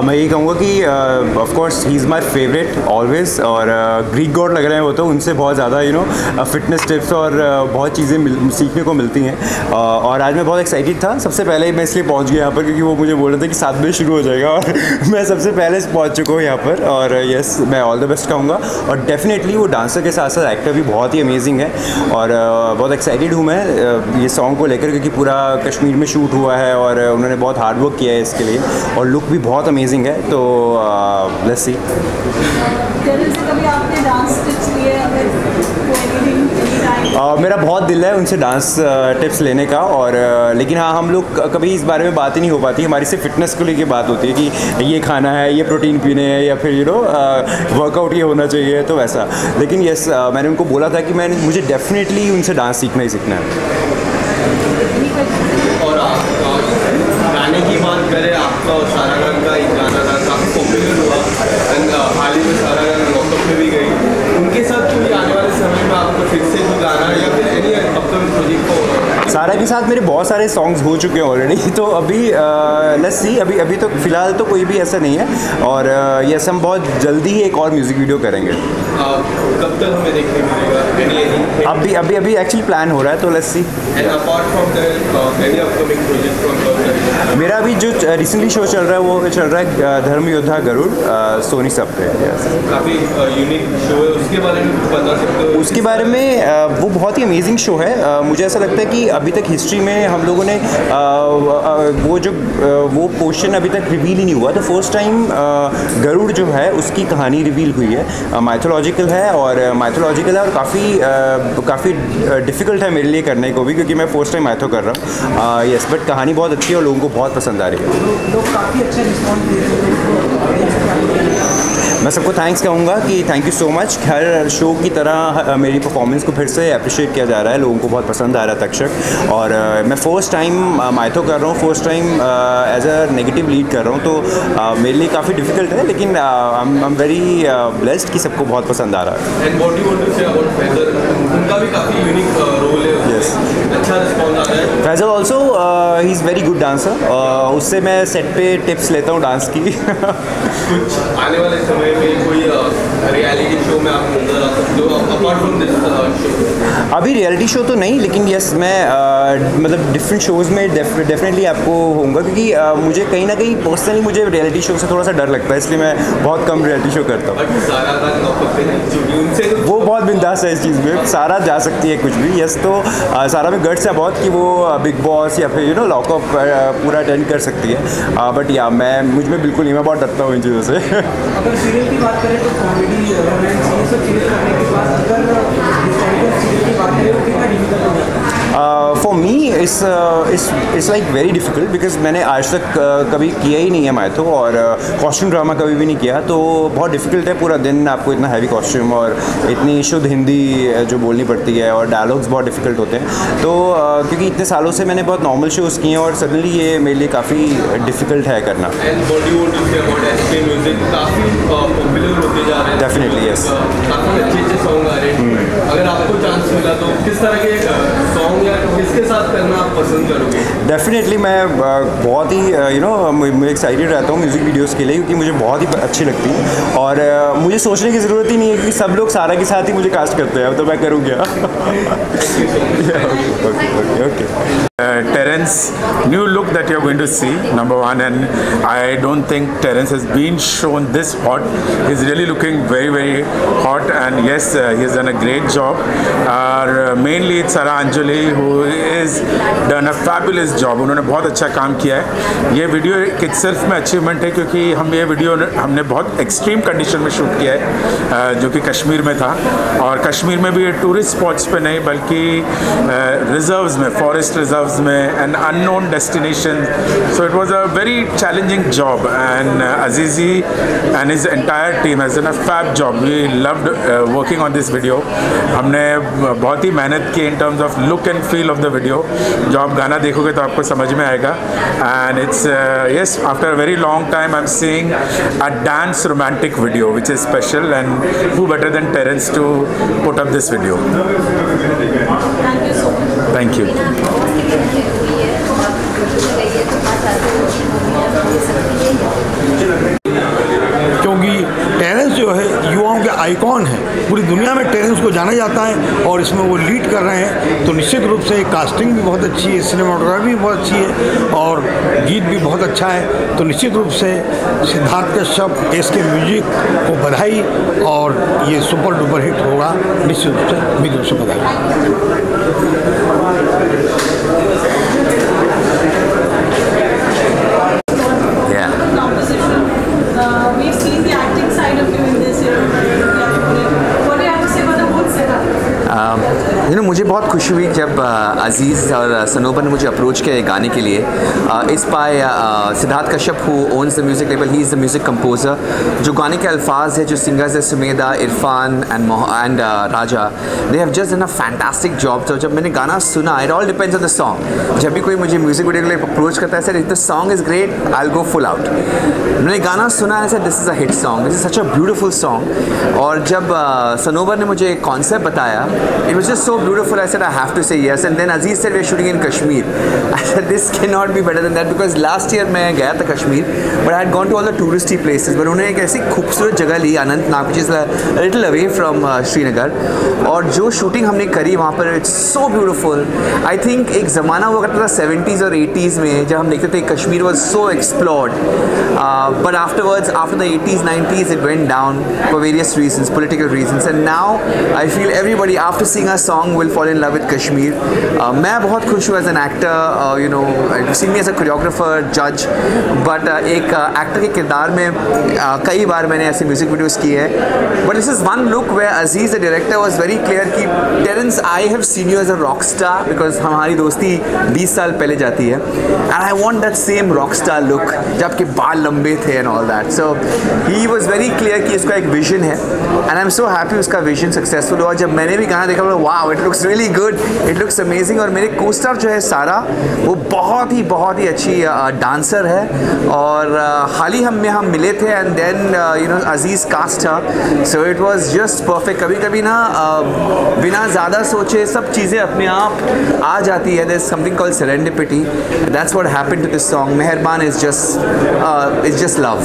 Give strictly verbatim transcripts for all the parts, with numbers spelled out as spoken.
मैं ये कहूँगा कि of course he is my favourite always, और ग्रीक गॉड लग रहे हैं वो, तो उनसे बहुत ज़्यादा यू नो फिटनेस टिप्स और uh, बहुत चीज़ें सीखने को मिलती हैं। uh, और आज मैं बहुत एक्साइटेड था। सबसे पहले मैं इसलिए पहुँच गया यहाँ पर क्योंकि वो मुझे बोल रहे थे कि सात बजे शुरू हो जाएगा, और मैं सबसे पहले पहुँच चुका हूँ यहाँ पर। और यस, मैं ऑल द बेस्ट कहूँगा। और डेफिनेटली वो डांसर के साथ साथ एक्टर भी बहुत ही अमेजिंग है, और uh, बहुत एक्साइटेड हूँ मैं uh, ये सॉन्ग को लेकर, क्योंकि पूरा कश्मीर में शूट हुआ है और उन्होंने बहुत हार्ड वर्क किया है इसके लिए, और लुक भी बहुत अमेजिंग है। तो लेट्स सी। कभी आपने डांस टिप्स लिए? अगर Uh, मेरा बहुत दिल है उनसे डांस टिप्स uh, लेने का, और uh, लेकिन हाँ, हम लोग कभी इस बारे में बात ही नहीं हो पाती। हमारी सिर्फ फिटनेस को लेके बात होती है कि ये खाना है, ये प्रोटीन पीने हैं, या फिर यू नो वर्कआउट ये होना चाहिए, तो वैसा। लेकिन यस, uh, मैंने उनको बोला था कि मैं मुझे डेफिनेटली उनसे डांस सीखना ही सीखना है। और आप गाने की बात करें, आपका और सारा गान का एक गाना था, काफ़ी पॉपुलर हुआ, एंड हाल ही में सारा गान लॉकअप में भी गई। उनके साथ कोई आने वाले समय में आपको फिर से कोई गाना या फिर एनी अपकमिंग प्रोजेक्ट को? सारा के साथ मेरे बहुत सारे सॉन्ग्स हो चुके हैं ऑलरेडी, तो अभी लेट्स सी। अभी अभी तो फिलहाल तो कोई भी ऐसा नहीं है, और यस, हम बहुत जल्दी ही एक और म्यूज़िक वीडियो करेंगे। कब तक हमें देखने मिलेगा? अभी अभी अभी एक्चुअली प्लान हो रहा है, तो let's see. And apart from that any upcoming project from? मेरा अभी जो रिसेंटली शो चल रहा है वो चल रहा है धर्म योद्धा गरुड़, सोनी सब पे। काफ़ी यूनिक शो है, उसके बारे में कुछ बता सकते हो? उसके बारे में वो बहुत ही अमेजिंग शो है। मुझे ऐसा लगता है कि अभी तक हिस्ट्री में हम लोगों ने वो जो वो पोर्शन अभी तक रिवील ही नहीं हुआ। तो फर्स्ट टाइम गरुड़ जो है उसकी कहानी रिवील हुई है। माइथोलॉजिकल है, और माइथोलॉजिकल है, और काफ़ी काफ़ी डिफ़िकल्ट है मेरे लिए करने को भी, क्योंकि मैं फर्स्ट टाइम माइथो कर रहा हूँ। यस, बट कहानी बहुत अच्छी है और लोगों को बहुत पसंद आ रही है। लोग काफ़ी अच्छा रिस्पॉन्स दे रहे हैं। मैं सबको थैंक्स कहूँगा कि थैंक यू सो मच। हर शो की तरह मेरी परफॉर्मेंस को फिर से अप्रिशिएट किया जा रहा है, लोगों को बहुत पसंद आ रहा है तक्षक। और मैं फ़र्स्ट टाइम माइथो कर रहा हूँ, first time as a negative lead कर रहा हूँ, तो uh, मेरे लिए काफ़ी डिफिकल्ट है, लेकिन आई एम वेरी ब्लेस्ड कि सबको बहुत पसंद आ रहा है। And what you want to say about Faisal? उनका भी काफ़ी यूनिक रोल है। यस, अच्छा रिस्पॉन्स आ रहा है। Faisal also he is very good dancer. उससे मैं सेट पे टिप्स लेता हूँ डांस की। कुछ आने वाले समय में कोई रियलिटी शो में आप नजर आ सकते हो अपार्ट फ्रॉम दिस शो? अभी रियलिटी शो तो नहीं, लेकिन यस, मैं uh, मतलब डिफरेंट शोज़ में डेफिनेटली आपको होऊंगा, क्योंकि uh, मुझे कहीं ना कहीं पर्सनली मुझे रियलिटी शो से थोड़ा सा डर लगता है, इसलिए मैं बहुत कम रियलिटी शो करता हूँ। वो बहुत बिंदास है इस चीज़ में, सारा जा सकती है कुछ भी। यस, तो uh, सारा में गट्स है बहुत कि वो बिग बॉस या फिर यू नो लॉकअप पूरा अटेंड कर सकती है। बट या मैं मुझ में बिल्कुल नहीं, मैं बहुत डरता हूँ इन चीज़ों से। अगर सीरियल की बात करें तो कॉमेडी, रोमांस, ये सब चीज़ें करने के बाद अगर हिस्टोरिकल सीरियल की बात करें तो कितना डिफिकल्ट हो जाता है? For me is it's like very difficult, because मैंने आज तक uh, कभी किया ही नहीं है माइथो, और कॉस्ट्यूम uh, ड्रामा कभी भी नहीं किया, तो बहुत डिफिकल्ट है। पूरा दिन आपको इतना हैवी कॉस्ट्यूम और इतनी शुद्ध हिंदी जो बोलनी पड़ती है, और डायलॉग्स बहुत डिफिकल्ट होते हैं। तो uh, क्योंकि इतने सालों से मैंने बहुत नॉर्मल शोज़ किए हैं, और सडनली ये मेरे लिए काफ़ी डिफिकल्ट है करना। डेफिनेटली यस, काफ़ी अच्छे अच्छे सॉन्ग आ रहे हैं। अगर आपको चांस मिला तो किस तरह के सॉन्ग या किसके साथ करना आप पसंद करोगे? डेफिनेटली मैं बहुत ही यू नो मैं एक्साइटेड रहता हूँ म्यूज़िक वीडियोस के लिए, क्योंकि मुझे बहुत ही अच्छी लगती है, और uh, मुझे सोचने की ज़रूरत ही नहीं है, क्योंकि सब लोग सारा के साथ ही मुझे कास्ट करते हैं, तो मैं करूँ क्या? Okay okay okay. Terence, new look that you're going to see, number one, and I don't think Terence has been shown this hot. He's really looking very very hot, and yes, uh, he's done a great job. Uh, mainly it's Sara Anjali who is done a fabulous job. उन्होंने बहुत अच्छा काम किया है। ये video एक सिर्फ में अचीवमेंट है, क्योंकि हम ये वीडियो हमने बहुत एक्सट्रीम कंडीशन में शूट किया है, uh, जो कि कश्मीर में था, और कश्मीर में भी टूरिस्ट स्पॉट्स पे नहीं, बल्कि रिजर्व्स uh, में, फॉरेस्ट रिजर्व्स में, an unknown destination. So it was a very challenging job, and uh, Azizi and his entire team has done a fab job. We loved uh, working on this video. हमने बहुत ही मेहनत की in terms of look and feel of the video. जो आप गाना देखोगे तो आपको समझ में आएगा. And it's uh, yes, after a very long time I'm seeing a dance romantic video, which is special, and who better than Terence to put up this video. Thank you so much. Thank you. क्योंकि Terence जो है युवाओं के icon है, पूरी दुनिया में Terrence को जाना जाता है और इसमें वो लीड कर रहे हैं। तो निश्चित रूप से कास्टिंग भी बहुत अच्छी है, सिनेमाटोग्राफी भी बहुत अच्छी है और गीत भी बहुत अच्छा है। तो निश्चित रूप से सिद्धार्थ कश्यप इसके म्यूजिक को बधाई, और ये सुपर डुपर हिट होगा निश्चित रूप से, मेरी तरफ से बधाई। यू नो मुझे बहुत खुशी हुई जब अजीज़ और सनोबर ने मुझे अप्रोच किया गाने के लिए। Is by Siddharth Kashyap who owns the music label, he is the music composer. जो गाने के अल्फाज है, जो सिंगर्स है Sumedha, Irfan and and Raja, they have just done a fantastic job. तो जब मैंने गाना सुना, it all depends on the song. जब भी कोई मुझे म्यूज़िक वीडियो के लिए अप्रोच करता है, sir if the song is great I will go full out. मैंने गाना सुना है, sir this is a hit song, this is such a beautiful song. और जब सनोबर ने मुझे कॉन्सेप्ट बताया, it was just so beautiful. I said I have to say yes, and then Aziz said we're shooting in Kashmir. I said this cannot be better than that, because last year मैं गया था Kashmir, but I had gone to all the touristy places, but उन्होंने एक ऐसी खूबसूरत जगह ली Anantnag, which is a little away from uh, Srinagar, और जो शूटिंग हमने करी वहाँ पर it's so beautiful. I think एक ज़माना हुआ करता था सेवेंटीज़ और एटीज़ में जब हम देखते थे Kashmir was so explored, uh, but afterwards after the eighties nineties it went down for various reasons, political reasons, and now I feel everybody after seeing a song will fall in love with Kashmir. uh, मैं बहुत खुश हूँ as an actor, you know see me as a choreographer, जज, but एक actor uh, के किरदार में uh, कई बार मैंने ऐसे म्यूजिक वीडियोस किए हैं, but this is one look way Aziz the director was very clear कि Terence I have seen you as a rock star, because हमारी दोस्ती बीस साल पहले जाती है, and I want that same rock star look, जब आपके बाल लंबे थे and all that. So he was very clear कि इसका एक विजन है, and I am so happy उसका विजन सक्सेसफुल हुआ। जब मैंने भी गाना देखा, wow it looks really good, it looks amazing. और मेरे को स्टार जो है सारा, वो बहुत ही बहुत ही अच्छी डांसर है, और uh, हाल ही हम में हम मिले थे, and then you know Aziz cast था, so it was just perfect. कभी कभी ना uh, बिना ज़्यादा सोचे सब चीज़ें अपने आप आ जाती है, there is something called serendipity, that's what happened to this song. Meherbaan is just is just love.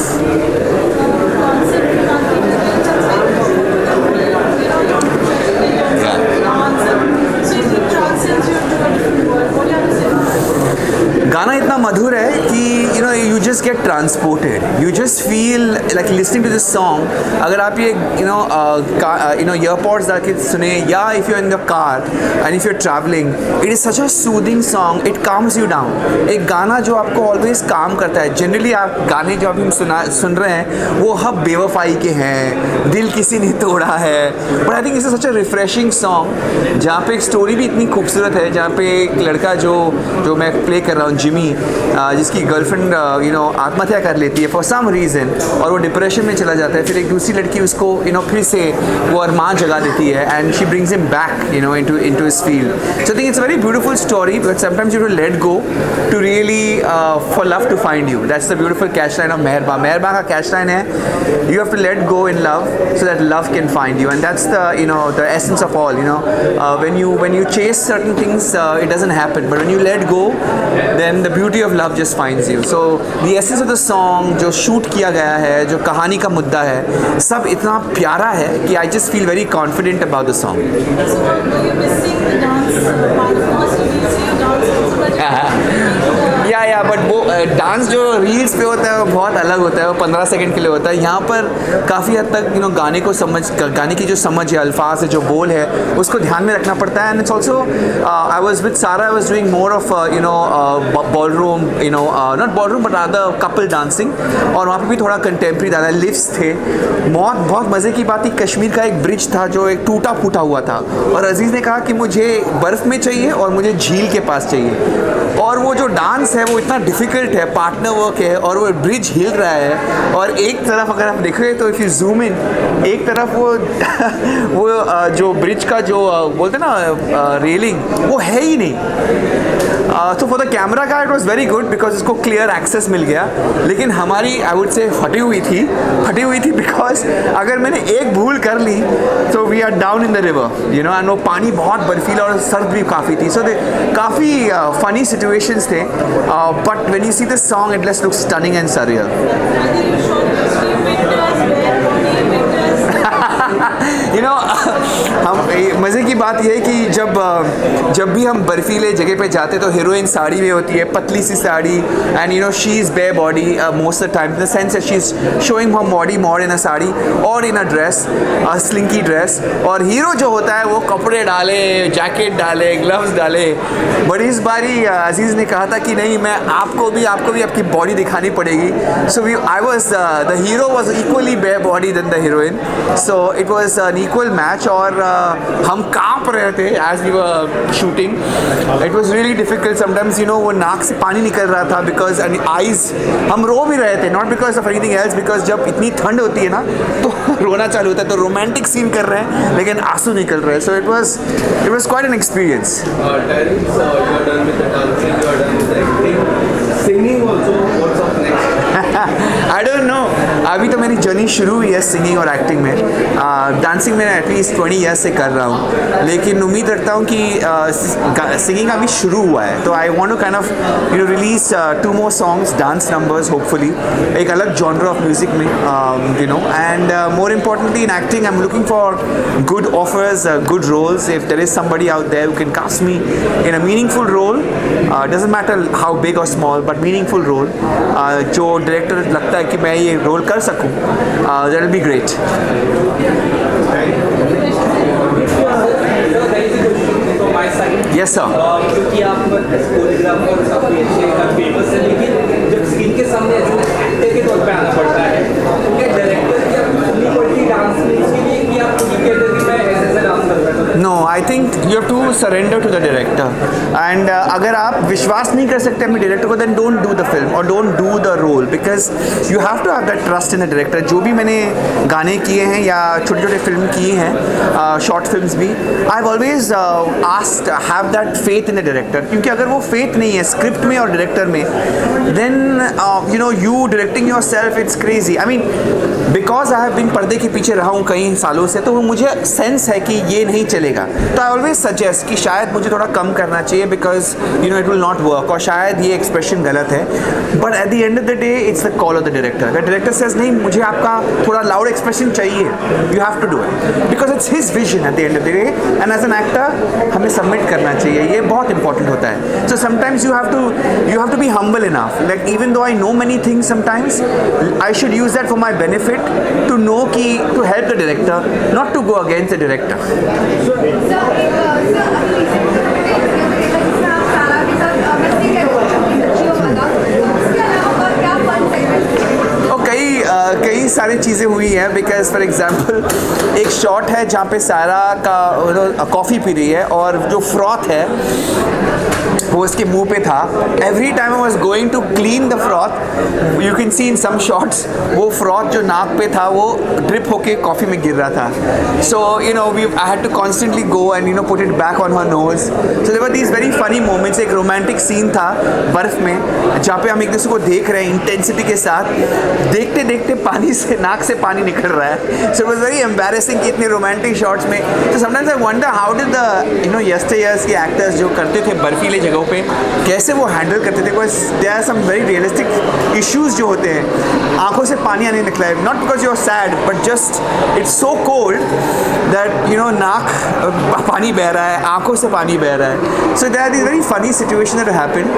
गाना इतना मधुर है कि you know you just get transported, you just feel like listening to this song. अगर आप ये you know you know earpods डाल के सुने, या if you in the car and if you are travelling, it is such a soothing song, it calms you down. एक गाना जो आपको ऑलवेज काम करता है। जनरली आप गाने जो अभी हम सुना सुन रहे हैं वो हब बेवफाई के हैं, दिल किसी ने तोड़ा है, but I think it's such a refreshing song जहाँ पे एक स्टोरी भी इतनी खूबसूरत है, जहाँ पे एक लड़का जो जो मैं प्ले कर रहा हूँ जिमी, जिसकी गर्लफ्रेंड यू नो आत्महत्या कर लेती है फॉर सम रीज़न, और वो डिप्रेशन में चला जाता है। फिर एक दूसरी लड़की उसको यू नो फिर से वो अरमान जगा देती है, and she brings him back you know into into his field. So I think it's a very beautiful story, but sometimes you to let go to really for love to find you. That's the beautiful catch line of Meherbaan. Meherbaan का catch line है, you have to let go in love so that love can find you, and that's the you know the essence of all, you know uh, when you when you chase certain things uh, it doesn't happen, but when you let go then the beauty of love just finds you. So the essence of the song, जो shoot किया गया है, जो कहानी का मुद्दा है, सब इतना प्यारा है कि I just feel very confident about the song. So were you missing the dance uh, part of us? Did you see you dance also? या या बट वो डांस जो रील्स पे होता है वो बहुत अलग होता है, वो पंद्रह सेकंड के लिए होता है। यहाँ पर काफ़ी हद तक यू नो गाने को समझ गाने की जो समझ है, अल्फाज है, जो बोल है, उसको ध्यान में रखना पड़ता है। And it's also I was with Sara, I was doing more of you know ballroom, you know not ballroom but other couple dancing, और वहाँ पर भी थोड़ा कंटेम्प्रेरी ज़्यादा लिफ्ट्स थे। बहुत बहुत मज़े की बात थी, कश्मीर का एक ब्रिज था जो एक टूटा फूटा हुआ था, और अजीज़ ने कहा कि मुझे बर्फ़ में चाहिए और मुझे झील के पास चाहिए, और वो जो डांस है वो इतना डिफ़िकल्ट है, पार्टनर वर्क है, और वो ब्रिज हिल रहा है, और एक तरफ अगर आप देखोगे तो इफ़ यू जूम इन, एक तरफ वो वो uh, जो ब्रिज का जो uh, बोलते ना रेलिंग uh, वो है ही नहीं। तो फॉर द कैमरा का it was very good because उसको क्लियर एक्सेस मिल गया, लेकिन हमारी आई वुड से फटी हुई थी फटी हुई थी बिकॉज अगर मैंने एक भूल कर ली तो we are down in the river you know, and वो पानी बहुत बर्फीला और सर्द भी काफ़ी थी। सो दे काफ़ी फनी सिचुएशंस थे, but when you see the song it just looks stunning and surreal. You know हम मज़े की बात यह है कि जब जब भी हम बर्फीले जगह पे जाते तो हीरोइन साड़ी में होती है, पतली सी sari, and you know she is bare body most of the time, in the sense she is showing her body more in a sari और in a dress, slinky dress. और हीरो जो होता है वो कपड़े डाले, जैकेट डाले, ग्लव्स डाले। बट इस बारी अजीज़ ने कहा था कि नहीं, मैं आपको भी आपको भी आपकी बॉडी दिखानी पड़ेगी। So we I was the hero was equally bare body then the heroine, so it was an equal match. और uh, हम काँप रहे थे as we were shooting. It was really difficult sometimes, you know वो नाक से पानी निकल रहा था बिकॉज आईज, हम रो भी रहे थे, not because of anything else, because जब इतनी ठंड होती है ना तो रोना चालू होता है, तो रोमांटिक सीन कर रहे हैं लेकिन आंसू निकल रहे हैं। So it was it was quite an experience. I don't know, अभी तो मेरी जर्नी शुरू हुई है सिंगिंग और एक्टिंग में। डांसिंग uh, मैं एटलीस्ट ट्वेंटी ईयर्स से कर रहा हूँ, लेकिन उम्मीद रखता हूँ कि सिंगिंग uh, अभी शुरू हुआ है। तो I want to kind of you know release two more songs, dance numbers hopefully, एक अलग जॉनर ऑफ म्यूजिक में, you know, and more importantly in acting I am looking for good offers, good roles. If there is somebody out there who can cast me in a meaningful role, doesn't matter how big or small, but meaningful role, जो director लगता है कि मैं ये role कर सकूं, that will be great. Yes sir. क्योंकि आप कोरियोग्राफर काफ़ी अच्छे, काफ़ी फेमस है, लेकिन जब स्क्रीन के सामने एक्टर के तौर पे आना पड़ता है तो क्या डायरेक्टर की अपनी क्वालिटी डांस में इसके लिए कि आप ये कहते हैं कि मैं ऐसे ऐसे डांस कर सकता हूँ? No, I think you have to surrender to the director, and अगर आप विश्वास नहीं कर सकते अपने डायरेक्टर को, then don't do the film और don't do the role, because you have to have that trust in the director. जो भी मैंने गाने किए हैं या छोटे छोटे फिल्म किए हैं, शॉर्ट फिल्म्स भी, I have always asked have that faith in the director, क्योंकि अगर वो फेथ नहीं है स्क्रिप्ट में और डायरेक्टर में, then you know you directing yourself, it's crazy. I mean because I have been पर्दे के पीछे रहा हूँ कई सालों से, तो मुझे सेंस है कि ये नहीं चलेगा। तो आई ऑलवेज सजेस्ट कि शायद मुझे थोड़ा कम करना चाहिए, because you know it will not work, और शायद ये एक्सप्रेशन गलत है। But at the end of the day it's the call of the director. The director says नहीं, मुझे आपका थोड़ा लाउड एक्सप्रेशन चाहिए, you have to do it, because it's his vision at the end of the day, and as an actor हमें submit करना चाहिए, ये बहुत इंपॉर्टेंट होता है। So sometimes you have to you have to be humble enough, like even though I know many things, sometimes I should use that for my benefit, to know कि to help the director, not to go against the director. कई कई सारी चीज़ें हुई हैं, because for example एक shot है जहाँ पे सारा का कॉफ़ी पी रही है और जो फ्रॉथ है वो उसके मुंह पे था। Every time I was going to clean the froth, you can see in some shots, वो फ्रॉथ जो नाक पे था वो ड्रिप होके कॉफ़ी में गिर रहा था। So you know we I had to constantly go and you know put it back on her nose. So there were these very funny moments. एक रोमांटिक सीन था बर्फ़ में जहाँ पे हम एक दूसरे को देख रहे हैं इंटेंसिटी के साथ, देखते देखते पानी से नाक से पानी निकल रहा है। So it was very embarrassing कि इतने रोमांटिक शॉट्स में। तो sometimes I wonder how did the you know yesteryears के एक्टर्स जो करते थे बर्फीले जगहों पे, कैसे वो हैंडल करते थे, because there are some very realistic issues जो होते हैं। आंखों से पानी आने निकला है, not because you are sad, but just it's so cold that you know नाक पानी बह रहा है, आंखों से पानी बह रहा है। So there are this very funny situation that happened,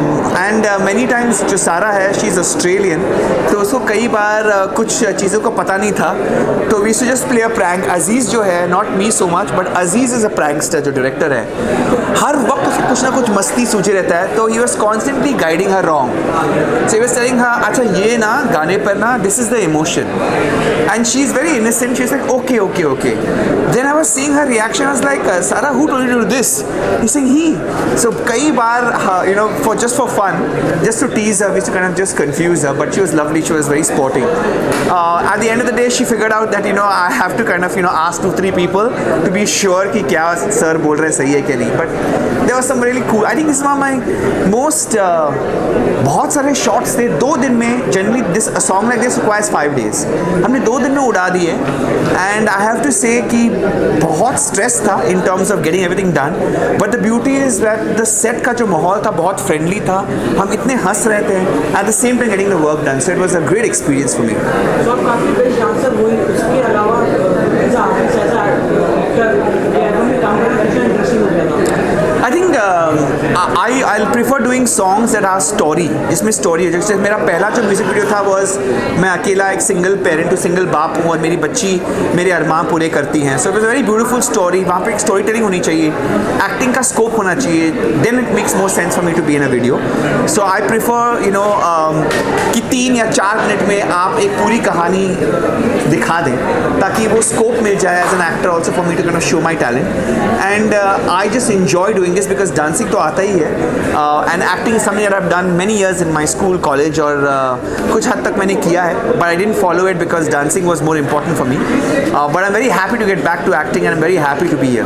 and many times जो सारा है शी इज़ ऑस्ट्रेलियन, तो उसको कई बार uh, कुछ चीज़ों को पता पता नहीं था, तो we too just play a prank. Aziz जो है, not me so much, but Aziz is a prankster जो डायरेक्टर है, हर वक्त उसको कुछ ना कुछ मस्ती सूझे रहता है, तो he was constantly guiding her wrong. So he was telling हाँ अच्छा ये ना गाने पर ना this is the emotion, and she is very innocent, she is like okay okay okay. Then I was seeing her reaction, I was like Sara who told you to do this? He saying he. So कई बार you know for just for fun, just to tease her, we used to kind of just confuse her, but she was lovely, she was very sporting. Uh, at the end of the day, she figured out that, you know, I have to kind of, you know, ask two, three people to be sure कि क्या sir बोल रहे हैं सही है क्या नहीं. But there was some really cool, I think this is one of my most, uh, बहुत सारे shots थे दो दिन में. Generally, this a song like this requires five days. हमने दो दिन में उड़ा दिए, and I have to say कि बहुत stress था in terms of getting everything done. But the beauty is that the set का जो माहौल था बहुत friendly था, हम इतने हंस रहे थे, at the same time getting the work done, so it was a great experience for me. So आप काफी बड़े डांसर हुए, उसके अलावा ऐसा ऐसा एक्टर या एल्बम में काम करना कितना इंटरेस्टिंग हो गया था? I think uh, I I'll prefer doing songs that are story, जिसमें story है. जैसे मेरा पहला जो म्यूजिक वीडियो था was मैं अकेला एक सिंगल पेरेंट हूँ, सिंगल बाप हूँ और मेरी बच्ची मेरे अरमान पूरे करती हैं. So it was a very beautiful story. वहाँ पे एक स्टोरी टेलिंग होनी चाहिए, एक्टिंग का स्कोप होना चाहिए. Then it makes more sense for me to be in a video. So I prefer you know um, कि तीन या चार मिनट में आप एक पूरी कहानी दिखा दें, ताकि वो स्कोप मिल जाए as an actor also for me to kind of show my talent. And uh, I just enjoy doing this because dancing तो आता ही है, uh, and acting is something that I've done many years in my school, college और uh, कुछ हद तक मैंने किया है, but I didn't follow it because dancing was more important for me. Uh, but I'm very happy to get back to acting and I'm very happy to be here.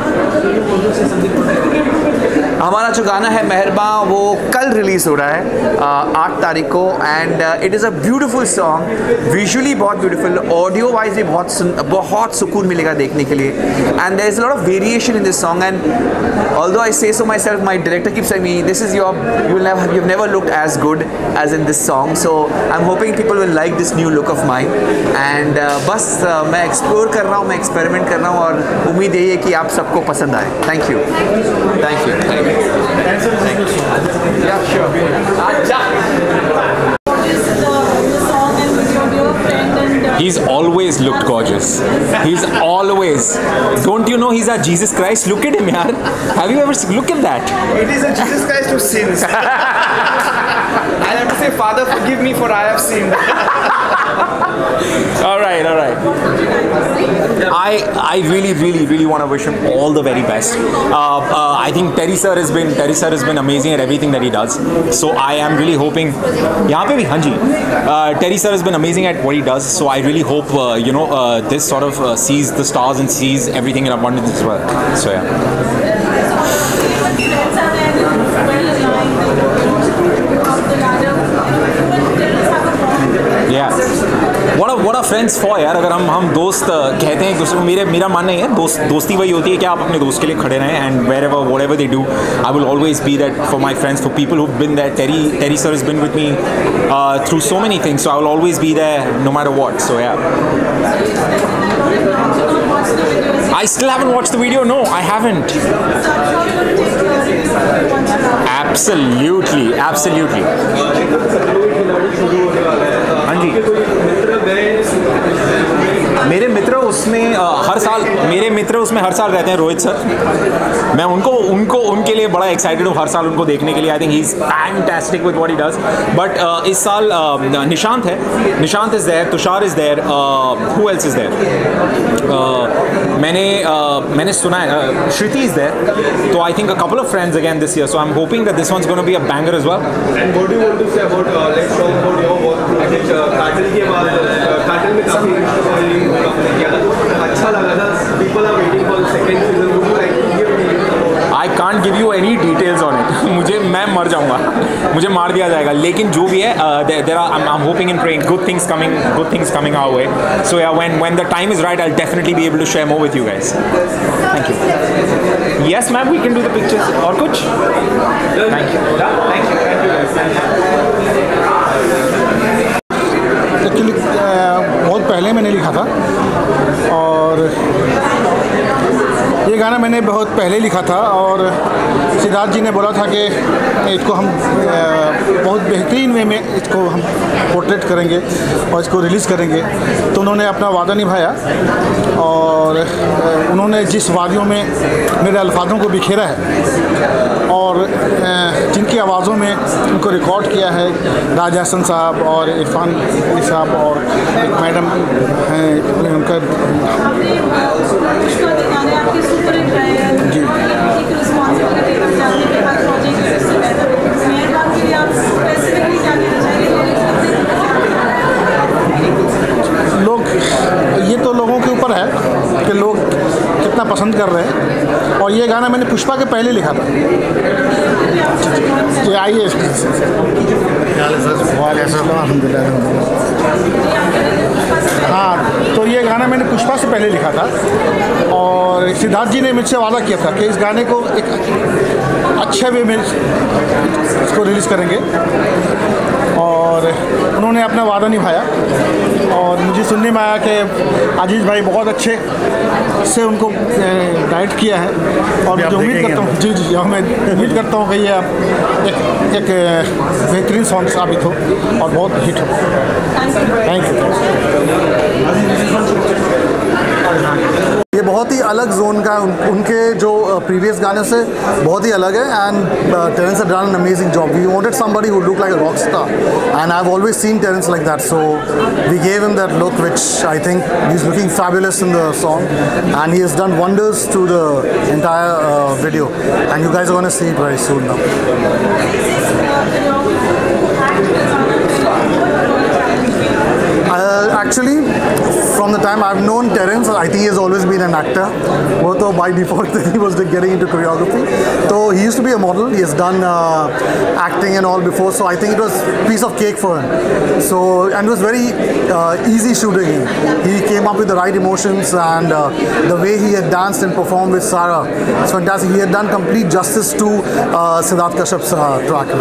हमारा जो गाना है मेहरबां वो कल रिलीज़ हो रहा है आठ तारीख को, and it is a beautiful song, visually बहुत ब्यूटीफुल, ऑडियो वाइज भी बहुत बहुत सुकून मिलेगा देखने के लिए. And there is a lot of variation in this song, and although I say so myself, my director keeps telling me this is your you will never you have never looked as good as in this song. So I am hoping people will like this new look of mine. And बस uh, मैं explore कर रहा हूँ, मैं experiment कर रहा हूँ और उम्मीद यही है कि आप सबको पसंद आए. Thank you thank you. Yeah, sure. He's always looked gorgeous. He's always. Don't you know he's a Jesus Christ? Look at him, yaar. Have you ever seen? Look at that. It is a Jesus Christ who sins. I have to say, Father, forgive me for I have sinned. All right, all right. I I really really really want to wish him all the very best. Uh, uh, I think Terry sir has been Terry sir has been amazing at everything that he does. So I am really hoping. यहाँ पे भी हाँ जी. Terry sir has been amazing at what he does. So I really hope uh, you know uh, this sort of uh, sees the stars and sees everything in abundance as well. So yeah. Yeah. What are what are friends for यार? अगर हम हम दोस्त कहते हैं एक दूसरे को, मेरे मेरा मानना ही है दोस्त दोस्ती वही होती है कि आप अपने दोस्त के लिए खड़े रहें, and wherever whatever they do I will always be that for my friends, for people who been that. Terry Terry sir has been with me through so many things, so I will always be there no matter what. So yeah. I still haven't watched the video. No, I haven't. Absolutely, absolutely. हाँ जी. मेरे मित्र उसमें uh, हर साल मेरे मित्र उसमें हर साल रहते हैं. Rohit sir, मैं उनको उनको उनके लिए बड़ा एक्साइटेड हूँ हर साल उनको देखने के लिए. I think he is fantastic with what he does. But इस साल uh, निशांत है, Nishant is there, Tushar is there, who else is there. मैंने uh, मैंने सुना है श्रुति इज़ देयर. तो I think a couple of friends again this year. So I am hoping that this one's gonna be a banger as well. And what do you want to say about uh, let's talk about your work? I think काटल के बाद काटल में काफी किया था, अच्छा लगा था. People are waiting for the second season. Would you like to give me? I can't give you any details on it. मुझे मैं मर जाऊंगा, मुझे मार दिया जाएगा. लेकिन जो भी है, uh, there are I'm, I'm hoping and praying good things coming, good things coming our way. So yeah, when when the time is right, I'll definitely be able to share more with you guys. Thank you. Yes, ma'am, we can do the pictures. और कुछ? Thank you. Thank you. Actually बहुत पहले मैंने लिखा था और ये गाना गाना मैंने बहुत पहले लिखा था और सिद्धार्थ जी ने बोला था कि इसको हम बहुत बेहतरीन वे में इसको हम पोर्ट्रेट करेंगे और इसको रिलीज़ करेंगे। तो उन्होंने अपना वादा निभाया और उन्होंने जिस वादियों में मेरे अल्फाजों को बिखेरा है और जिनकी आवाज़ों में उनको रिकॉर्ड किया है राज हसन साहब और इरफान साहब और एक मैडम हैं उनका जी लोग ये तो लोगों के ऊपर है कि लोग कितना पसंद कर रहे हैं और ये गाना मैंने पुष्पा के पहले लिखा था। ये आइए हाँ, तो ये गाना मैंने पुष्पा से पहले लिखा था और सिद्धार्थ जी ने मुझसे वादा किया था कि इस गाने को एक अच्छे वे में इसको रिलीज़ करेंगे और उन्होंने अपना वादा निभाया और मुझे सुनने में आया कि आजीज भाई बहुत अच्छे से उनको डाइट किया है और मुझे उम्मीद करता हूँ जी जी मैं उम्मीद करता हूँ कि ये एक एक बेहतरीन सॉन्ग साबित हो और बहुत हिट हो। Thank you. ये बहुत ही अलग जोन का उन, उनके जो प्रीवियस गाने से बहुत ही अलग है and Terence had done an amazing job. We wanted somebody who look like a rock star and I have always seen Terence like that, so we gave him that look which I think he is looking fabulous in the song and he has done wonders to the entire video and you guys are gonna see it very soon now. Actually, from the time I've known Terence, I think he has always been an actor. वो तो by default he was getting into choreography. So he used to be a model. He has done uh, acting and all before. So I think it was a piece of cake for him. So and it was very uh, easy shooting. He came up with the right emotions and uh, the way he had danced and performed with Sarah, it's fantastic. He had done complete justice to uh, Siddharth Kashyap's uh, track.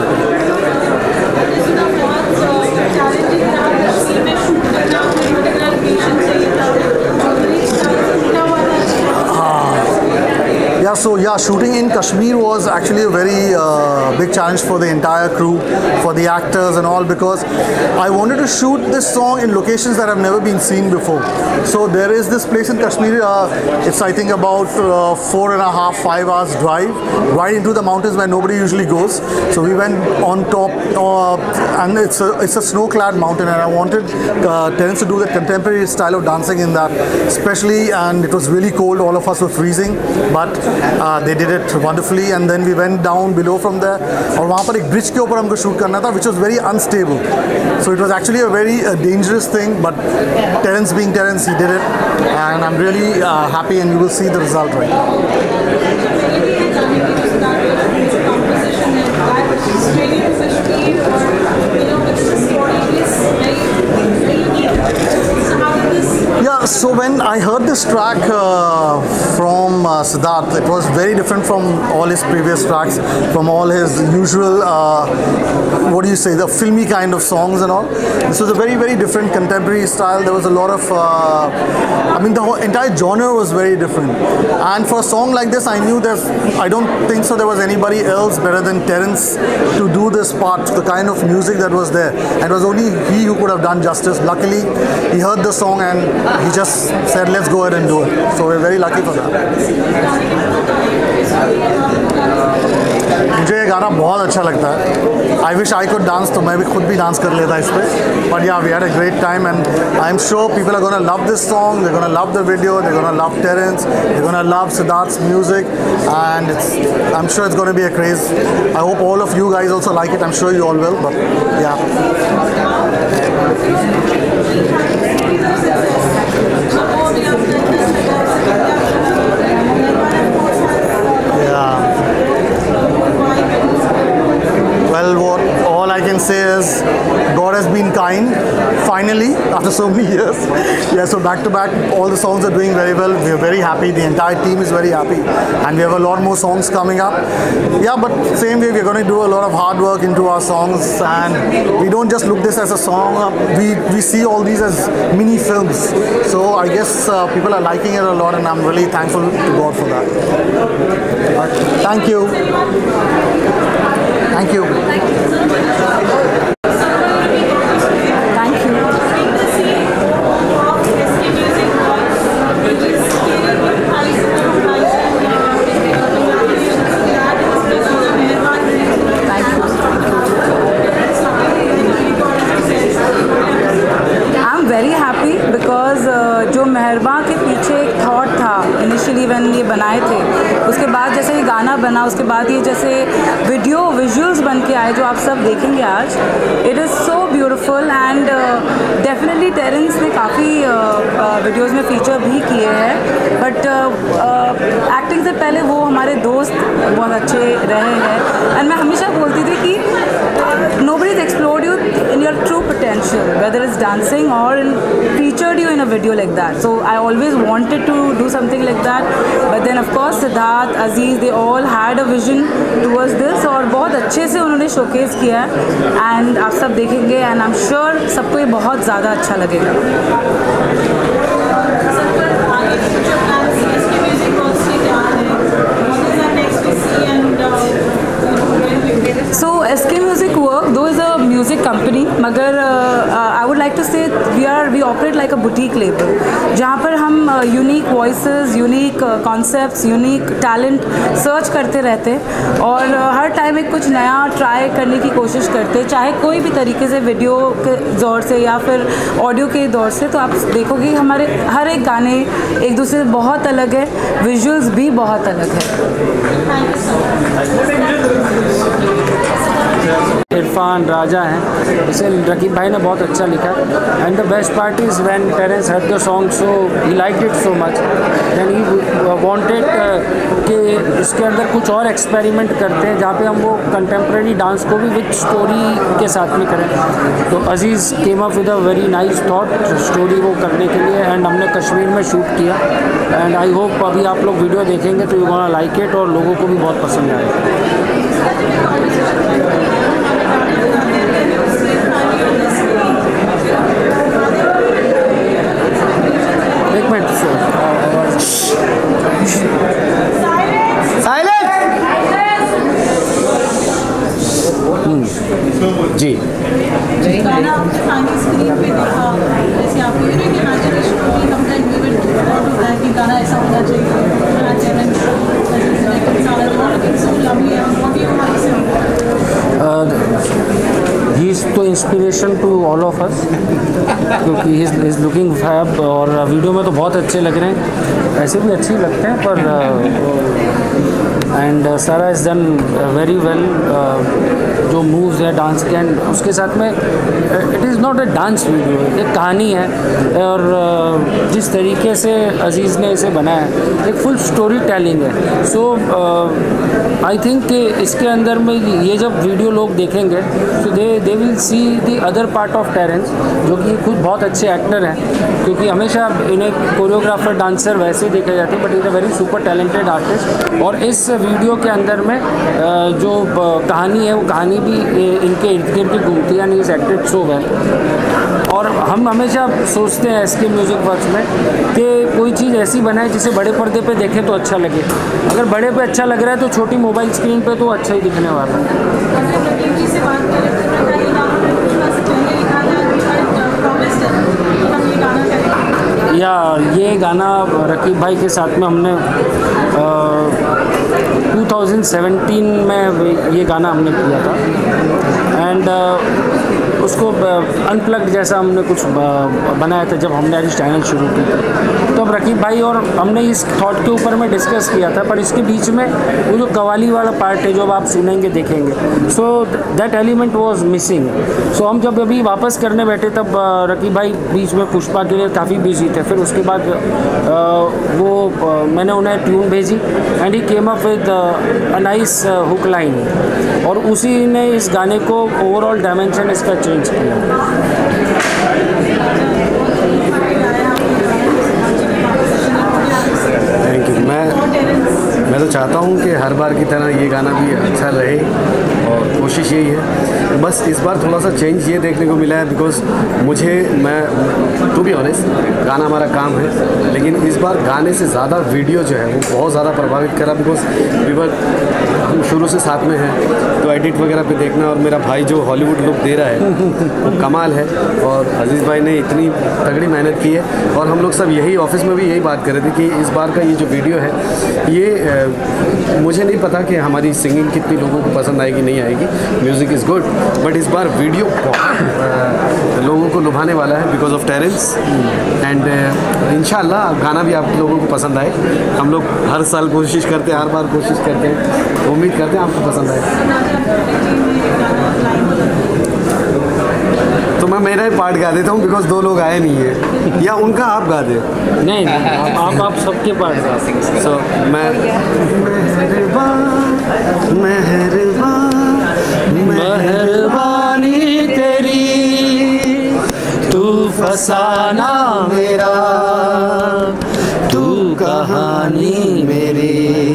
Yeah, so yeah, shooting in Kashmir was actually a very uh, big challenge for the entire crew, for the actors and all, because I wanted to shoot this song in locations that have never been seen before. So there is this place in Kashmir, uh, it's I think about uh, four and a half, five hours drive, right into the mountains where nobody usually goes. So we went on top uh, and it's a, it's a snow-clad mountain and I wanted uh, Terence to do the contemporary style of dancing in that, especially, and it was really cold, all of us were freezing, but Uh, they did it wonderfully and then we went down below from there और वहाँ पर एक bridge के ऊपर हमको shoot करना था which was very unstable, so it was actually a very uh, dangerous thing, but Terence being Terence, he did it and I'm really uh, happy and you will see the result right now. Yeah, so when I heard this track uh, from uh, Siddharth, it was very different from all his previous tracks, from all his usual, uh, what do you say, the filmy kind of songs and all. This was a very, very different contemporary style. There was a lot of, uh, I mean, the whole entire genre was very different. And for a song like this, I knew there's, I don't think so there was anybody else better than Terence to do this part, the kind of music that was there. And it was only he who could have done justice. Luckily, he heard the song and he just said, let's go ahead and do it. So we're very lucky for that. मुझे ये गाना बहुत अच्छा लगता है. I wish I could dance, तो मैं भी खुद भी डांस कर लेता इस पे. But yeah, we had a great time and I'm sure people are gonna love this song. They're gonna love the video. They're gonna love Terence. They're gonna love Siddharth's music, and it's, I'm sure it's gonna be a craze. I hope all of you guys also like it. I'm sure you all will. But yeah. Well, what all I can say is God has has been kind, finally, after so many years. Yeah, so back to back, all the songs are doing very well. We are very happy. The entire team is very happy. And we have a lot more songs coming up. Yeah, but same way, we're going to do a lot of hard work into our songs. And we don't just look this as a song. We, we see all these as mini films. So I guess uh, people are liking it a lot, and I'm really thankful to God for that. But thank you. Thank you. जो मेहरबान के पीछे एक thought था initially when ये बनाए थे, उसके बाद जैसे ये गाना बना, उसके बाद ये जैसे वीडियो विजुअल्स बन के आए जो आप सब देखेंगे आज, it is so beautiful and definitely Terence ने काफ़ी वीडियोस में फीचर भी किए हैं, बट एक्टिंग से पहले वो हमारे दोस्त बहुत अच्छे रहे हैं। एंड मैं हमेशा बोलती थी कि nobody has explored you in your true potential, whether it's dancing or in, featured you in a video like that. So I always wanted to do something like that, but then of course Siddharth, Aziz, they all had a vision towards this और बहुत अच्छे से उन्होंने showcase किया है and आप सब देखेंगे and I'm sure सबको ये बहुत ज़्यादा अच्छा लगेगा। So S K Music Work, though is a music company, मगर uh, I would like to say we are we operate like a boutique label, जहाँ पर हम unique voices, unique concepts, unique talent search करते रहते हैं और हर time एक कुछ नया ट्राई करने की कोशिश करते हैं, चाहे कोई भी तरीके से वीडियो के दौर से या फिर ऑडियो के दौर से। तो आप देखोगे हमारे हर एक गाने एक दूसरे से बहुत अलग है, विजुअल्स भी बहुत अलग है। इरफान राजा हैं, इसे रकीब भाई ने बहुत अच्छा लिखा and the best part is when Terence heard the song so he liked it so much then he wanted कि इसके अंदर कुछ और एक्सपेरिमेंट करते हैं जहाँ पे हम वो कंटेम्प्रेरी डांस को भी विद स्टोरी के साथ में करें। तो Aziz came up with a very nice thought story वो करने के लिए एंड हमने कश्मीर में शूट किया एंड आई होप अभी आप लोग वीडियो देखेंगे तो यू गोना लाइक इट और लोगों को भी बहुत पसंद आएगा। एक मिनट जी गाना आपने फाइनल स्क्रीन पे देखा, जैसे आप ये कि हर जनरेशन को भी हमने इवेंट होता है कि गाना ऐसा होना चाहिए। ही इज़ तो inspiration to all of us क्योंकि ही इज़ लुकिंग फैब और वीडियो में तो बहुत अच्छे लग रहे हैं, ऐसे भी अच्छे लगते हैं पर एंड सारा इज़ डन वेरी वेल। जो मूव्स है डांस के एंड उसके साथ में it is not a dance video, एक कहानी है और uh, जिस तरीके से अजीज़ ने इसे बनाया है एक फुल स्टोरी टेलिंग है। सो आई थिंक कि इसके अंदर में ये जब वीडियो लोग देखेंगे तो they they will see the other part of Terence जो कि खुद बहुत अच्छे एक्टर हैं, क्योंकि हमेशा इन्हें कोरियोग्राफर डांसर वैसे ही देखे जाते हैं but is a very super talented artist. और इस वीडियो के अंदर में uh, जो uh, कहानी है वो कहानी भी इनके इर्द गिर्द भी घूमती है यानी इज एक्टेड सो वेल। और हम हमेशा सोचते हैं एस के म्यूज़िक वर्क्स में कि कोई चीज़ ऐसी बनाए जिसे बड़े पर्दे पे देखें तो अच्छा लगे, अगर बड़े पे अच्छा लग रहा है तो छोटी मोबाइल स्क्रीन पे तो अच्छा ही दिखने वाला है। या ये गाना रकीब भाई के साथ में हमने टू थाउजेंड सेवेंटीन में ये गाना हमने किया था एंड उसको अनप्लग्ड जैसा हमने कुछ बनाया था जब हमने आज चैनल शुरू किया था। तो अब रकीब भाई और हमने इस थॉट के ऊपर में डिस्कस किया था, पर इसके बीच में वो जो कवाली वाला पार्ट है जो अब आप सुनेंगे देखेंगे, so that element was missing. So हम जब अभी वापस करने बैठे तब रकीब भाई बीच में पुष्पा के लिए काफ़ी बिजी थे। फिर उसके बाद वो मैंने उन्हें ट्यून भेजी and he came up with a nice hook line, और उसी ने इस गाने को ओवरऑल डायमेंशन इसका चेंज किया। Thank you. मैं मैं तो चाहता हूँ कि हर बार की तरह ये गाना भी अच्छा रहे, और कोशिश यही है। बस इस बार थोड़ा सा चेंज ये देखने को मिला है, बिकॉज मुझे, मैं टू बी ऑनेस्ट, गाना हमारा काम है, लेकिन इस बार गाने से ज़्यादा वीडियो जो है वो बहुत ज़्यादा प्रभावित करा, बिकॉज वीवर हम शुरू से साथ में हैं, तो एडिट वगैरह पे देखना, और मेरा भाई जो हॉलीवुड लुक दे रहा है वो कमाल है, और अजीज़ भाई ने इतनी तगड़ी मेहनत की है, और हम लोग सब यही ऑफिस में भी यही बात कर रहे थे कि इस बार का ये जो वीडियो है, ये मुझे नहीं पता कि हमारी सिंगिंग कितनी लोगों को पसंद आएगी नहीं आएगी, म्यूज़िक इज़ गुड, बट इस बार वीडियो बहुत लोगों को लुभाने वाला है बिकॉज ऑफ टेरेंस, एंड इंशाल्लाह गाना भी आप लोगों को पसंद आए। हम लोग हर साल कोशिश करते हैं, हर बार कोशिश करते हैं, उम्मीद करते हैं आपको पसंद आए। तो मैं मेरा ही पार्ट गा देता हूँ बिकॉज दो लोग आए नहीं है, या उनका आप गा दे। नहीं, आप आप सबके पार्ट गा सकते। सो मैं मेहरबान मेहरबानी तेरी, तू फसाना मेरा, तू कहानी मेरी,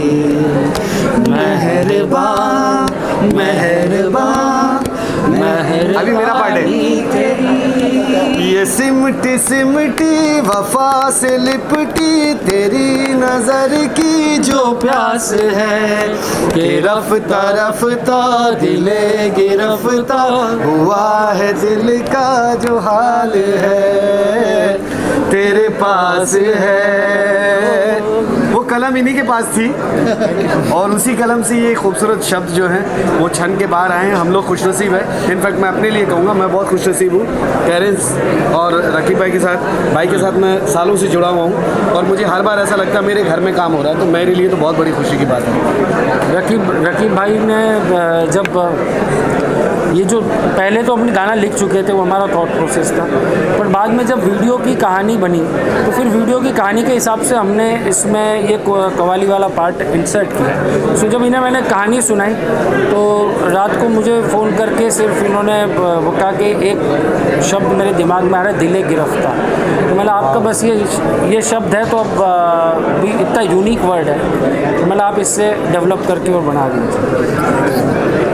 मेहरबान मेहरबान मेहरबान। अभी मेरा पार्ट है। ये सिमटी सिमटी वफा से लिपटी तेरी नजर की जो प्यास है, कि रफ्ता रफ्ता दिले गिरफ्ता हुआ है दिल का जो हाल है, तेरे पास है। वो कलम इन्हीं के पास थी, और उसी कलम से ये खूबसूरत शब्द जो हैं वो छन के बाहर आए हैं। हम लोग खुशनसीब है, इनफैक्ट मैं अपने लिए कहूँगा मैं बहुत खुशनसीब हूँ। टेरेंस और रकीब भाई के साथ भाई के साथ मैं सालों से जुड़ा हुआ हूँ, और मुझे हर बार ऐसा लगता है मेरे घर में काम हो रहा है, तो मेरे लिए तो बहुत बड़ी खुशी की बात है। रकीब रकीब भाई ने जब ये जो पहले तो अपने गाना लिख चुके थे, वो हमारा थॉट प्रोसेस था, पर बाद में जब वीडियो की कहानी बनी तो फिर वीडियो की कहानी के हिसाब से हमने इसमें ये कवाली वाला पार्ट इंसर्ट किया। सो जब इन्हें मैंने कहानी सुनाई तो रात को मुझे फ़ोन करके सिर्फ इन्होंने वो कहा कि एक शब्द मेरे दिमाग में आ रहा है, दिले गिरफ्तार। तो मतलब आपका बस ये ये शब्द है, तो अब भी इतना यूनिक वर्ड है, तो मतलब आप इससे डेवलप करके और बना दीजिए।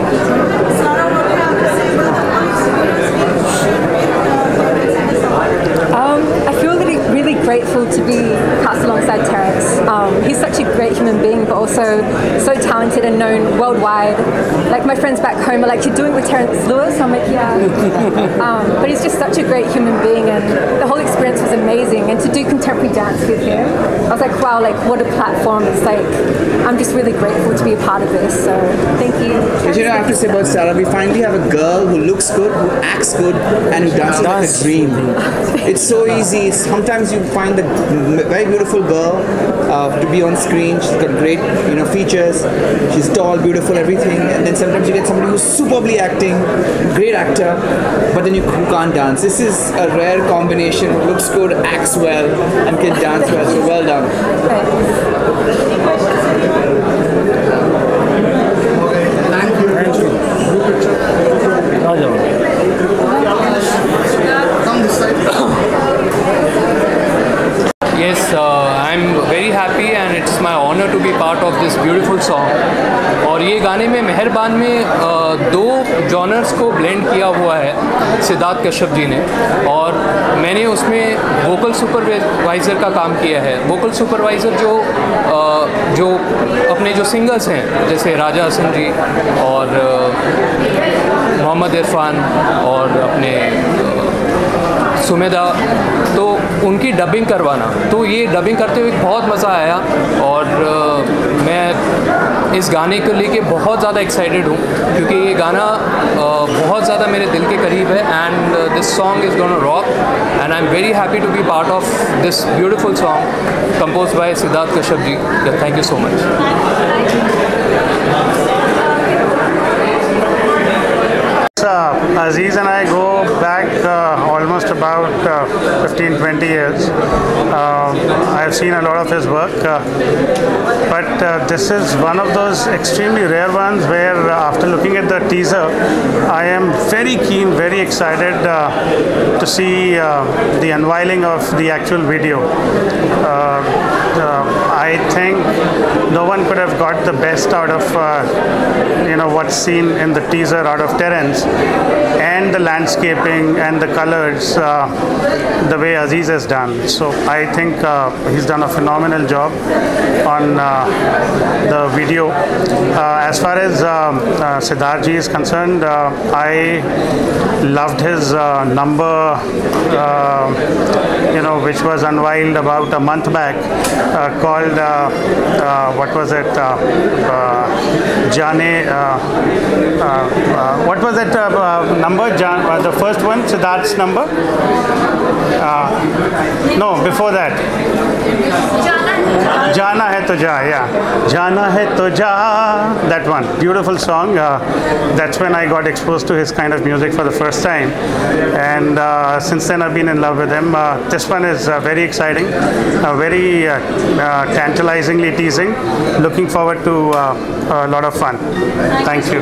Grateful to be cast alongside Terrence. Um, he's such a great human being, but also so talented and known worldwide. Like my friends back home are like, "You're doing it with Terrence Lewis." I'm like, "Yeah." um, but he's just such a great human being, and the whole experience was amazing. And to do contemporary dance with him, I was like, "Wow! Like what a platform!" It's like I'm just really grateful to be a part of this. So thank you. You know, I have to say about Sarah, we finally have a girl who looks good, who acts good, and who dances like a dream. It's so easy. Sometimes you find a very beautiful girl uh, to be on screen. She's got great, you know, features. She's tall, beautiful, everything. And then sometimes you get somebody who's superbly acting, great actor, but then you who can't dance. This is a rare combination. Looks good, acts well, and can dance well. So well done. Thank you. Thank you. Come this side. Yes, uh, I'm very happy and it's my honor to be part of this beautiful song. और ये गाने में मेहरबान में uh, दो genres को blend किया हुआ है सिद्धार्थ कश्यप जी ने, और मैंने उसमें वोकल सुपरवाइज़र का काम किया है। वोकल सुपरवाइज़र जो uh, जो अपने जो सिंगर्स हैं जैसे राजा हसन जी और uh, मोहम्मद इरफान और अपने uh, सुमेधा, तो उनकी डबिंग करवाना, तो ये डबिंग करते हुए बहुत मज़ा आया और uh, मैं इस गाने को लेके बहुत ज़्यादा एक्साइटेड हूँ क्योंकि ये गाना uh, बहुत ज़्यादा मेरे दिल के करीब है and this song is gonna rock and I am very happy to be part of this beautiful song compose by Siddharth Kashyap ji. Thank you so much. Uh, Aziz and I go back uh, almost about uh, fifteen to twenty years. Um, I've seen a lot of his work, uh, but uh, this is one of those extremely rare ones where uh, after looking at the teaser, I am very keen, very excited uh, to see uh, the unveiling of the actual video. Uh, uh, I think no one could have got the best out of uh, you know what's seen in the teaser out of Terence, and the landscaping and the colors uh, the way Aziz has done. So I think uh, he's done a phenomenal job on uh, the video. Uh, as far as uh, uh, Siddharth ji is concerned, uh, I loved his uh, number uh, you know which was unveiled about a month back uh, called uh, uh, what was it uh, uh, Jane uh, uh, uh, what was it uh, uh, number Jan, uh, the first one, Siddharth's number uh, no before that Jana Hai To Ja, yeah, Jana Hai To Ja, that one, beautiful song. Uh, that's when I got exposed to his kind of music for the first time, and uh, since then I've been in love with him. Uh, this one is uh, very exciting, uh, very uh, uh, tantalizingly teasing. Looking forward to uh, a lot of fun. Thank you.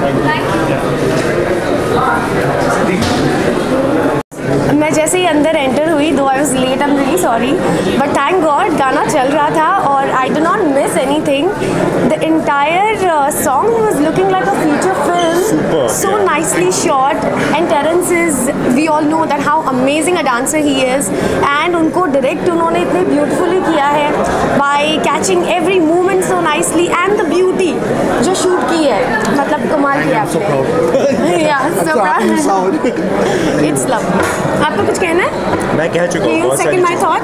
मैं जैसे ही अंदर enter हुई, though I was late, I am really sorry, but thank God गाना चल रहा था और I do not miss anything. The entire song was looking like a feature film, so nicely shot, and Terence is, we all know that how amazing a dancer he is, and उनको direct उन्होंने इतने beautifully किया है by catching every movement so nicely, and the beauty जो shoot की है, मतलब कमाल किया आपने. It's lovely. आपको कुछ कहना है? मैं कह चुका हूँ. Second my thought.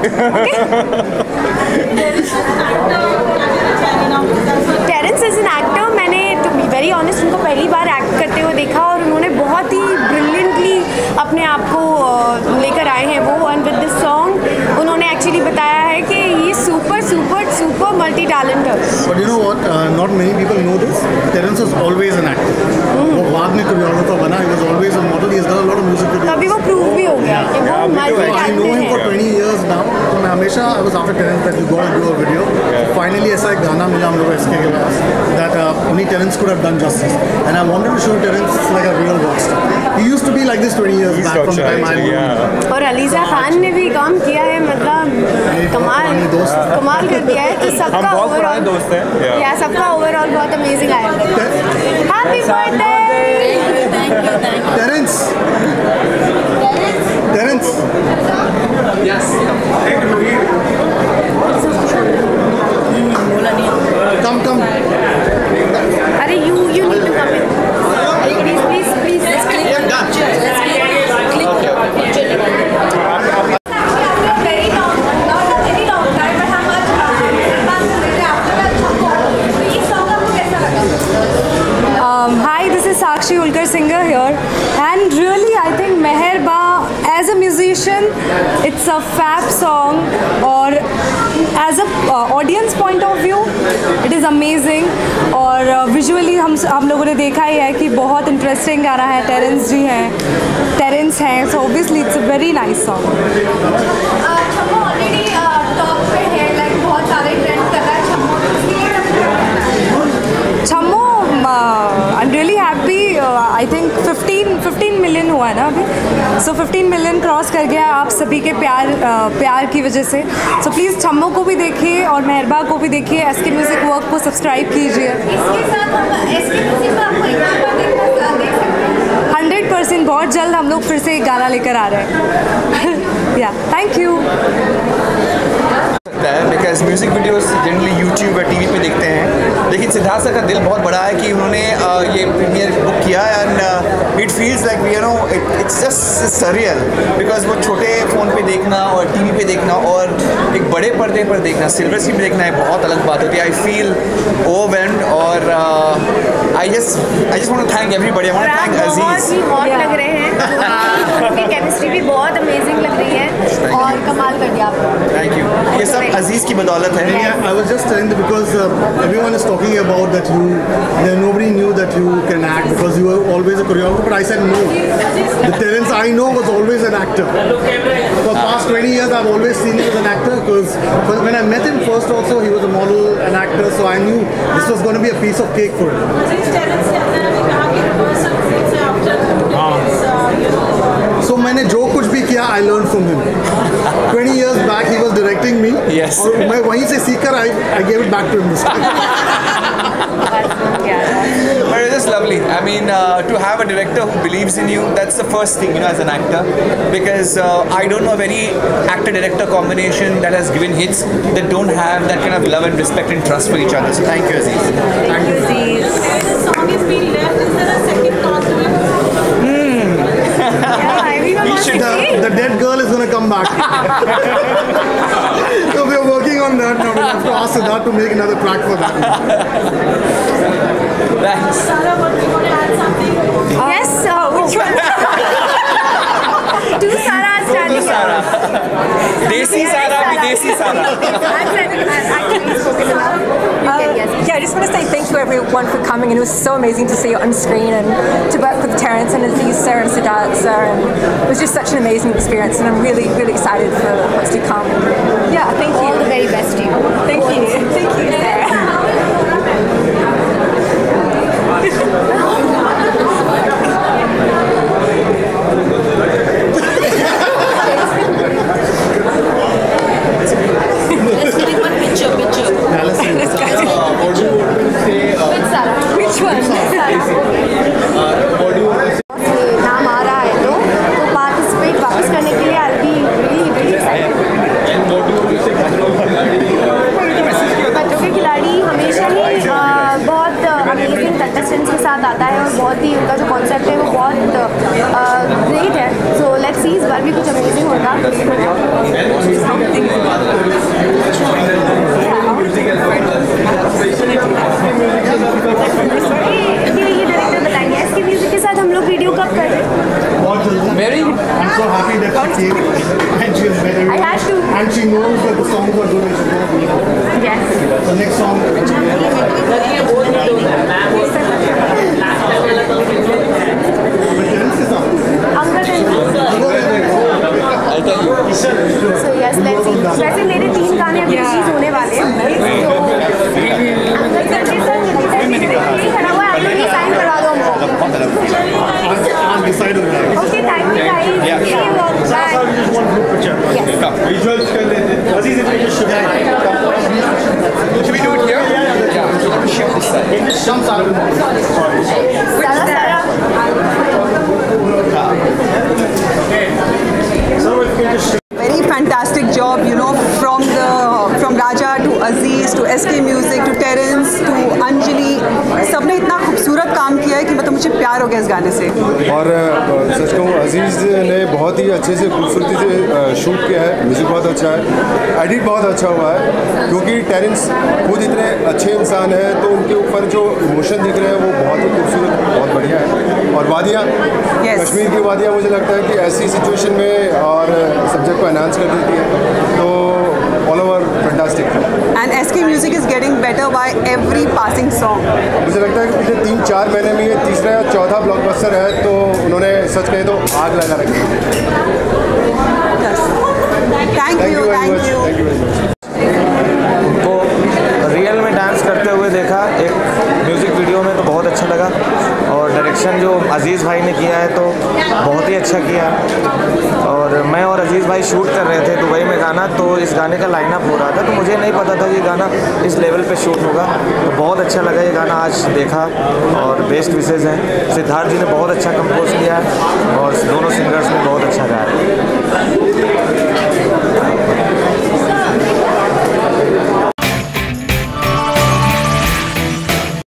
Terence is an actor. मैंने टू बी वेरी ऑनेस्ट उनको पहली बार एक्ट करते हुए देखा और उन्होंने बहुत ही ब्रिलियंटली अपने आप को लेकर आए हैं वो, एंड विद दिस सॉन्ग उन्होंने एक्चुअली बताया है कि ये super super super multi talent है. But you know what? Uh, not many people know this. Terence was always an actor. वो बाद में कोरियोग्राफर बना. He was always a model. He has done a lot of music videos. तभी वो prove भी हो गया कि वो multi I know him for twenty years now. तो मैं हमेशा I was after Terence that you got to do a video. Finally ऐसा एक गाना मिला हम लोग इसके के पास that uh, only Terence could have done justice. And I wanted to show Terence like a real rock star. He used to be like this twenty years back from the time I knew. और अलीजा खान ने भी काम किया है, मतलब कमाल कमाल कर दिया है. तो सबका ओवरऑल दोस्त है, या सबका ओवरऑल बहुत अमेजिंग आया. Happy birthday. Thank you. Thank you Terence. Terence. Yes. Come, come. अरे you you need to come in. Please please please. Let's click. You're done. Let's click. Click. Okay. Very long, not a very long time, but how much? Um, hi, this is Sakshi Ulkar Singer here, and really I think Meherba as a musician, it's a fab song, or as a uh, audience point of view, it is amazing. और visually uh, हम हम लोगों ने देखा ही है कि बहुत interesting गाना है. टेरेंस जी हैं, टेरेंस हैं, so obviously it's a very nice song. Already top पे है, लाइक बहुत सारे ट्रेंड कर रहा है Chammo. I am really happy. I think fifteen fifteen million हुआ है ना अभी, सो फिफ्टीन मिलियन क्रॉस कर गया आप सभी के प्यार uh, प्यार की वजह से. सो प्लीज़ छम्मो को भी देखिए और मेहरबा को भी देखिए. एस के म्यूज़िक वर्क को सब्सक्राइब कीजिए. हंड्रेड परसेंट बहुत जल्द हम लोग फिर से एक गाना लेकर आ रहे हैं. या थैंक यू. लगता है because music videos generally YouTube या टीवी पे देखते हैं, लेकिन सिद्धार्थ सर का दिल बहुत बड़ा है कि उन्होंने uh, ये प्रीमियर बुक किया and it feels like you know it's just surreal because वो छोटे फ़ोन पे देखना और टीवी पे देखना और एक बड़े पर्दे पर देखना, सिल्वर स्क्रीन पे देखना है बहुत अलग बात होती है। आई फील ओवरवेल्म्ड और I just I just want to thank everybody. I want to thank Aziz. बहुत ही हॉट लग रहे हैं, उनकी केमिस्ट्री भी बहुत अमेजिंग लग रही है और कमाल कर दिया आपने। थैंक यू, ये सब अजीज की बदौलत है। I was just telling them because uh, everyone is talking about that you, that nobody knew that you can act because you were always a choreographer. But I said no. The Terence I know was always an actor. For the past twenty years, I've always seen him as an actor because when I met him first, also he was a model, an actor, so I knew this was going to be a piece of cake for him. So मैंने जो कुछ भी किया, I learned from him. twenty years back, he was directing me. Yes. और मैं वहीं से सीख कर I I gave it back to him this time. But it is lovely. I mean, uh, to have a director who believes in you, that's the first thing, you know, as an actor. Because uh, I don't know of any actor-director combination that has given hits that don't have that kind of love and respect and trust for each other. So thank you, Aziz. Thank you, Aziz. The song is being left. Is there a second part to it? Yeah, everyone wants to The, see. the dead girl is going to come back. So we are working on that now. We'll have to ask Siddharth to make another track for that. Thanks. Sarah, what do you want to add something? Yes, uh, which one? Two Sarahs standing here. Sarah. Desi Sarah, Videsi Sarah. Actually spoken enough. Uh, yeah, I just want to say thank you everyone for coming, and it was so amazing to see you on screen and to work with Terence and Aziz sir and Siddharth sir, and it was just such an amazing experience, and I'm really, really excited for what's to come. Yeah, thank you. All the very best to you. Thank you. Thank you, Sarah. Which one? नाम आ रहा है तो तो participate वापस करने के लिए I'll be really really excited. बच्चों के खिलाड़ी हमेशा ही अ, बहुत अमेजिंग कंटेस्टेंट्स के साथ आता है और बहुत ही उनका जो कॉन्सेप्ट है वो बहुत ग्रेट है. सो लेट्स सी इस बार भी कुछ अमेजिंग होगा. ये डायरेक्टर बताएंगे इसके म्यूजिक के साथ हम लोग वीडियो कब कर रहे हैं? Very. I'm so happy that she came and she is very. I had to. And she knows that the songs are good and she's going to be good. Yes. The next song. So yes, let's see. वैसे मेरे तीन गाने अभी release होने वाले हैं. तो खड़ा हुआ है, आप लोग ये साइन करवा दो हमको. Decide on that. Okay, thank you guys. Yeah. See you all. Bye. Yes. Visuals कर लेते हैं. Aziz, if you just show me. Should we do it here? Yeah. Let me shift this side. Some Sarah, Sarah. Very fantastic job, you know, from the from Raja to Aziz to S K Music to Terence to Anjali, सबने इतना खूबसूरत काम किया है कि मतलब मुझे प्यार हो गया इस गाने से. और सच कहूँ अजीज़ ने बहुत ही अच्छे से खूबसूरती से शूट किया है. म्यूज़िक बहुत अच्छा है, एडिट बहुत अच्छा हुआ है क्योंकि टेरेंस खुद इतने अच्छे इंसान हैं तो उनके ऊपर जो इमोशन दिख रहे हैं वो बहुत ही खूबसूरत, बहुत बढ़िया है. और वादियाँ, yes. कश्मीर की वादियाँ मुझे लगता है कि ऐसी सिचुएशन में और सब्जेक्ट को एनहांस कर देती है, तो ऑल ओवर फैंटास्टिक है. And S K Music is getting better by every passing song. मुझे लगता है कि पिछले तीन चार महीने में ये तीसरा या चौथा ब्लॉकबस्टर है, तो उन्होंने सच कहे तो आग लगा रखी है. Thank you, thank you. उनको रियल में डांस करते हुए देखा एक म्यूज़िक वीडियो में, तो बहुत अच्छा लगा. और डायरेक्शन जो अजीज़ भाई ने किया है तो बहुत ही अच्छा किया. और मैं और अजीज़ भाई शूट कर रहे थे दुबई में गाना, तो इस गाने का लाइनअप हो रहा था, तो मुझे नहीं पता था कि गाना इस लेवल पे शूट होगा. तो बहुत अच्छा लगा ये गाना आज देखा और बेस्ट विशेज़ हैं. सिद्धार्थ जी ने बहुत अच्छा कंपोज किया है